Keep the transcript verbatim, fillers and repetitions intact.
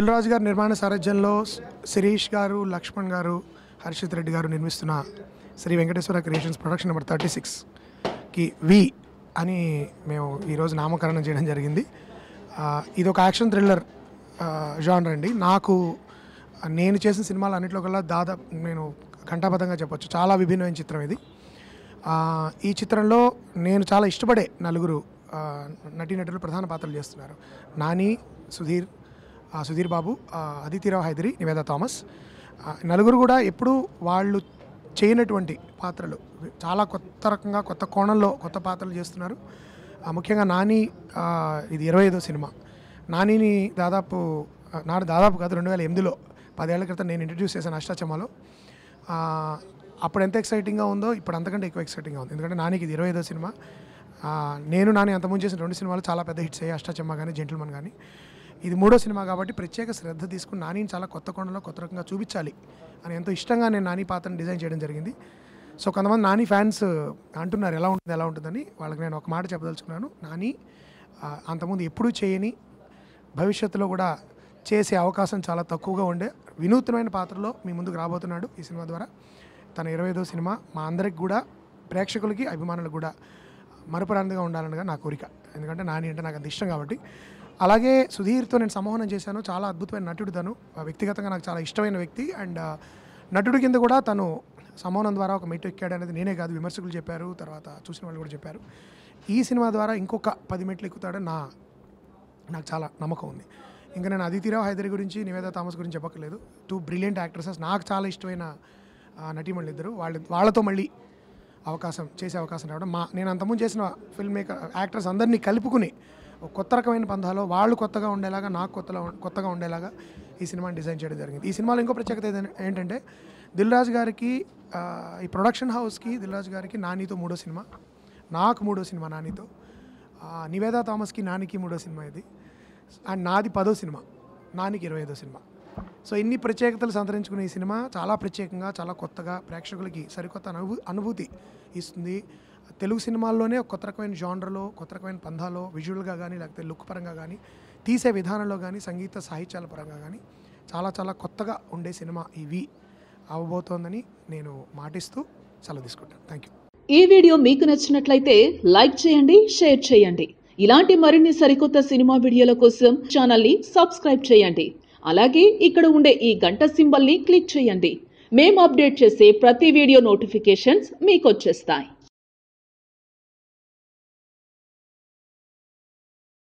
దిల్ రాజు గారి నిర్మాణ సారథ్యంలో శిరీష్ గారు, లక్ష్మణ్ గారు, హర్షిత్ రెడ్డి గారు నిర్మిస్తున్న Sri Venkateswara creations production number thirty సిక్స్కి వి అని మేము ఈరోజు నామకరణం చేయడం జరిగింది. ఇది ఒక యాక్షన్ థ్రిల్లర్ జానర్ అండి. నాకు నేను చేసిన సినిమాలు అన్నింటిలో కల్లా దాదాపు నేను ఘంటాబద్ధంగా చెప్పొచ్చు చాలా విభిన్నమైన చిత్రం ఇది. ఈ చిత్రంలో నేను చాలా ఇష్టపడే నలుగురు నటీనటులు ప్రధాన పాత్రలు చేస్తున్నారు. నాని, సుధీర్ సుధీర్ బాబు, అదితిరావు హైదరి, నివేదా థామస్. నలుగురు కూడా ఎప్పుడూ వాళ్ళు చేయనటువంటి పాత్రలు, చాలా కొత్త రకంగా కొత్త కోణంలో కొత్త పాత్రలు చేస్తున్నారు. ముఖ్యంగా నాని ఇది ఇరవై ఐదో సినిమా. నానిని దాదాపు నాడు దాదాపు కాదు రెండు వేల ఎనిమిదిలో పదేళ్ల క్రితం నేను ఇంట్రడ్యూస్ చేశాను అష్టాచమ్మలో. అప్పుడు ఎంత ఎక్సైటింగ్గా ఉందో ఇప్పుడు అంతకంటే ఎక్కువ ఎక్సైటింగ్గా ఉంది. ఎందుకంటే నానికి ఇది ఇరవై ఐదో సినిమా. నేను నాని అంతకుముందు చేసిన రెండు సినిమాలు చాలా పెద్ద హిట్స్ అయ్యాయి, అష్టాచమ్మ కానీ జెంటిల్మన్ కానీ. ఇది మూడో సినిమా కాబట్టి ప్రత్యేక శ్రద్ధ తీసుకుని నానిని చాలా కొత్త కోణంలో కొత్త రకంగా చూపించాలి అని ఎంతో ఇష్టంగా నేను నాని పాత్రను డిజైన్ చేయడం జరిగింది. సో కొంతమంది నాని ఫ్యాన్స్ అంటున్నారు ఎలా ఉంటుంది ఎలా ఉంటుందని. వాళ్ళకి నేను ఒక మాట చెప్పదలుచుకున్నాను. నాని అంతకుముందు ఎప్పుడూ చేయని, భవిష్యత్తులో కూడా చేసే అవకాశం చాలా తక్కువగా ఉండే వినూత్నమైన పాత్రలో మీ ముందుకు రాబోతున్నాడు ఈ సినిమా ద్వారా. తన ఇరవై ఐదో సినిమా మా అందరికి కూడా, ప్రేక్షకులకి, అభిమానులకు కూడా మరపురానిదిగా ఉండాలనగా నా కోరిక. ఎందుకంటే నాని అంటే నాకు అంత ఇష్టం కాబట్టి. అలాగే సుధీర్తో నేను సంమోహనం చేశాను. చాలా అద్భుతమైన నటుడు తను. వ్యక్తిగతంగా నాకు చాలా ఇష్టమైన వ్యక్తి. అండ్ నటుడి కింద కూడా తను సంమోహనం ద్వారా ఒక మెట్టు ఎక్కాడు అనేది నేనే కాదు, విమర్శకులు చెప్పారు, తర్వాత చూసిన వాళ్ళు కూడా చెప్పారు. ఈ సినిమా ద్వారా ఇంకొక పది మెట్లు ఎక్కుతాడని నా నాకు చాలా నమ్మకం ఉంది. ఇంకా నేను అదితిరావు హైదరి గురించి, నివేదా థామస్ గురించి చెప్పక్కర్లేదు. టూ బ్రిలియంట్ యాక్ట్రెసెస్, నాకు చాలా ఇష్టమైన నటీమణులు ఇద్దరు. వాళ్ళ వాళ్ళతో మళ్ళీ అవకాశం చేసే అవకాశం రావడం, మా నేను అంతకుముందు చేసిన ఫిల్మ్ మేకర్ యాక్టర్స్ అందరినీ కలుపుకుని కొత్త రకమైన పంథాలో వాళ్ళు కొత్తగా ఉండేలాగా, నాకు కొత్తగా కొత్తగా ఉండేలాగా ఈ సినిమాని డిజైన్ చేయడం జరిగింది. ఈ సినిమాలో ఇంకో ప్రత్యేకత ఏంటంటే దిల్ రాజు గారికి, ఈ ప్రొడక్షన్ హౌస్కి, దిల్ రాజు గారికి నానితో మూడో సినిమా, నాకు మూడో సినిమా నానితో, నివేదా థామస్కి నానికి మూడో సినిమా ఇది. అండ్ నాది పదో సినిమా, నానికి ఇరవై ఐదో సినిమా. సో ఇన్ని ప్రత్యేకతలు సంతరించుకునే ఈ సినిమా చాలా ప్రత్యేకంగా, చాలా కొత్తగా ప్రేక్షకులకి సరికొత్త అనుభూ అనుభూతి ఇస్తుంది. తెలుగు సినిమాల్లోనే ఒక కొత్త రకమైన జానర్లో, కొత్త రకమైన పంధాలో, విజువల్గా కానీ లేకపోతే లుక్ పరంగా కానీ, తీసే విధానంలో కానీ, సంగీత సాహిత్యాల పరంగా కానీ చాలా చాలా కొత్తగా ఉండే సినిమా ఇవి అవ్వబోతోందని నేను మాటిస్తూ సెలవు తీసుకుంటాను. Thank you. ఈ వీడియో మీకు నచ్చినట్లయితే లైక్ చేయండి, షేర్ చేయండి. ఇలాంటి మరిన్ని సరికొత్త సినిమా వీడియోల కోసం ఛానల్ని సబ్స్క్రైబ్ చేయండి. అలాగే ఇక్కడ ఉండే ఈ గంట సింబల్ని క్లిక్ చేయండి. మేము అప్డేట్ చేసే ప్రతి వీడియో నోటిఫికేషన్స్ మీకు వచ్చేస్తాయి.